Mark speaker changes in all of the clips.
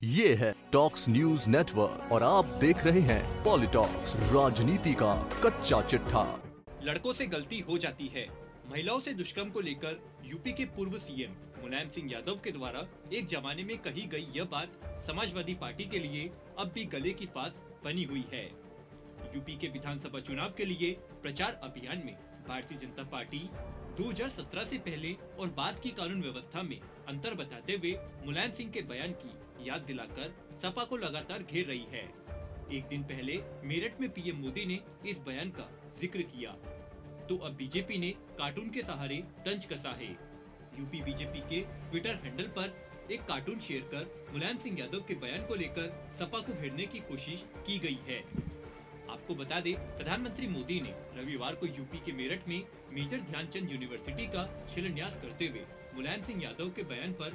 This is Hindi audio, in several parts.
Speaker 1: ये है टॉक्स न्यूज नेटवर्क और आप देख रहे हैं पॉलिटॉक्स, राजनीति का कच्चा चिट्ठा।
Speaker 2: लड़कों से गलती हो जाती है। महिलाओं से दुष्कर्म को लेकर यूपी के पूर्व सीएम मुलायम सिंह यादव के द्वारा एक जमाने में कही गई यह बात समाजवादी पार्टी के लिए अब भी गले की फांस बनी हुई है। यूपी के विधानसभा चुनाव के लिए प्रचार अभियान में भारतीय जनता पार्टी 2017 से पहले और बाद की कानून व्यवस्था में अंतर बताते हुए मुलायम सिंह के बयान की याद दिलाकर सपा को लगातार घेर रही है। एक दिन पहले मेरठ में पीएम मोदी ने इस बयान का जिक्र किया, तो अब बीजेपी ने कार्टून के सहारे तंज कसा है। यूपी बीजेपी के ट्विटर हैंडल पर एक कार्टून शेयर कर मुलायम सिंह यादव के बयान को लेकर सपा को घेरने की कोशिश की गई है। आपको बता दें, प्रधानमंत्री मोदी ने रविवार को यूपी के मेरठ में मेजर ध्यानचंद यूनिवर्सिटी का शिलान्यास करते हुए मुलायम सिंह यादव के बयान पर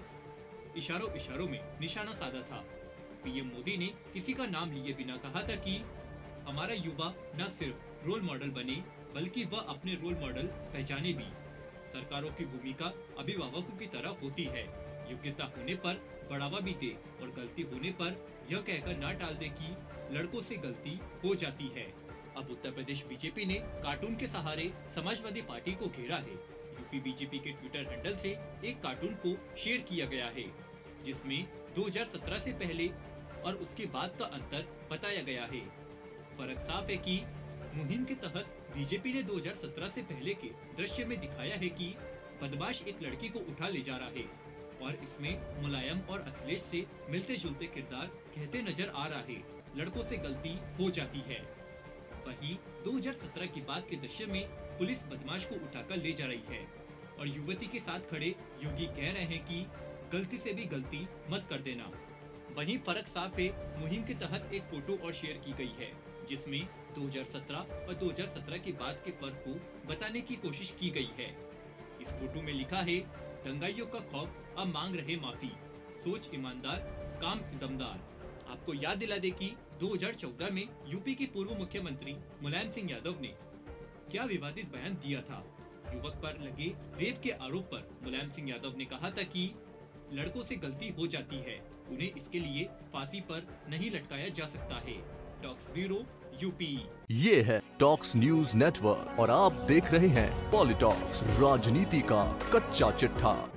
Speaker 2: इशारों में निशाना साधा था। पीएम मोदी ने किसी का नाम लिए बिना कहा था कि हमारा युवा न सिर्फ रोल मॉडल बने बल्कि वह अपने रोल मॉडल पहचाने भी। सरकारों की भूमिका अभिभावकों की तरह होती है, योग्यता होने पर बढ़ावा भी दे और गलती होने पर यह कहकर न टाल दे कि लड़कों से गलती हो जाती है। अब उत्तर प्रदेश बीजेपी ने कार्टून के सहारे समाजवादी पार्टी को घेरा है। यूपी बीजेपी के ट्विटर हैंडल से एक कार्टून को शेयर किया गया है, जिसमें 2017 से पहले और उसके बाद का अंतर बताया गया है। फर्क साफ है कि मुहिम के तहत बीजेपी ने 2017 से पहले के दृश्य में दिखाया है कि बदमाश एक लड़की को उठा ले जा रहा है और इसमें मुलायम और अखिलेश से मिलते जुलते किरदार कहते नजर आ रहा है, लड़कों से गलती हो जाती है। वहीं 2017 की बात के दृश्य में पुलिस बदमाश को उठाकर ले जा रही है और युवती के साथ खड़े योगी कह रहे हैं कि गलती से भी गलती मत कर देना। वहीं फर्क साफ है, मुहिम के तहत एक फोटो और शेयर की गई है, जिसमें 2017 और 2017 के बाद के फर्क को बताने की कोशिश की गई है। इस फोटो में लिखा है, दंगाइयों का खौफ अब मांग रहे माफी, सोच ईमानदार, काम दमदार। आपको याद दिला दे कि 2014 में यूपी के पूर्व मुख्यमंत्री मुलायम सिंह यादव ने क्या विवादित बयान दिया था। युवक पर लगे रेप के आरोप पर मुलायम सिंह यादव ने कहा था कि लड़कों से गलती हो जाती है, उन्हें इसके लिए फांसी पर नहीं लटकाया जा सकता है। Talks bureau UP.
Speaker 1: ये है टॉक्स न्यूज नेटवर्क और आप देख रहे हैं पॉलिटॉक्स, राजनीति का कच्चा चिट्ठा।